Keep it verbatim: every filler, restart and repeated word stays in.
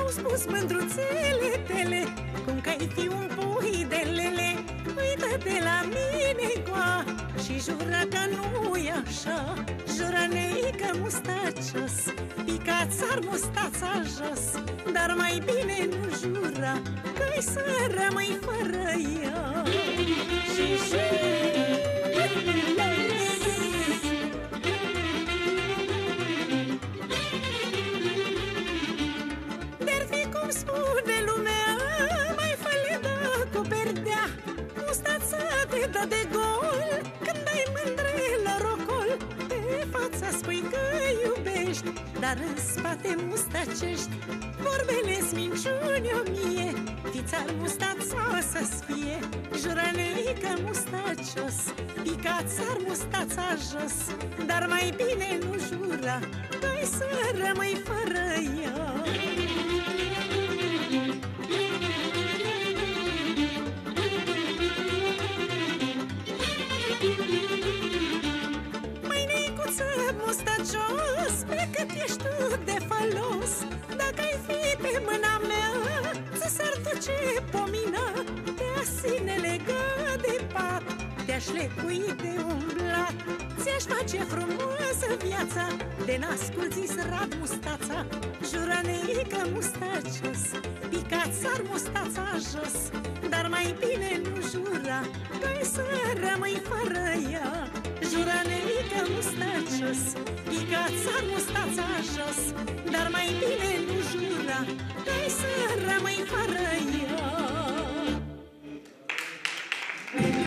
spus mândruțele tale, cum că ai fi un pui de lele. Uită-te la mine, goa, și jură că nu-i așa. Jură, neică mustacios, picat țar mustața jos. Dar mai bine nu jura, că-i să rămâi fără ea. Și de-ar fi cum spune lumea, mai fă-le dă cu perdea. Mustața te dă de gol când ai mândre la rocol. Pe fața spui că iubești, dar în spate mustacești. Vorbele-s minciuni o mie, fițar mustața să-ți fie. Jură-neică mustacios, picat țar mustața jos. Dar mai bine nu jura, că-i să rămâi fără ea. Măi, neicuță mustacios, pe cât ești tu de falos. Dacă ai fi pe mâna mea, ți s-ar duce pomina. Te-aș ține legat de pat, te-aș lecui de umblat. Ți-aș face frumoasă viața, de n-ascult zis rad mustața. Jură-neică mustacios, picat țar mustața jos. Dar mai bine nu jura, că-i să rămâi fără ea. Jură-neică mustacios, picat țar mustața jos. Dar mai bine nu jura, că-i să rămâi fără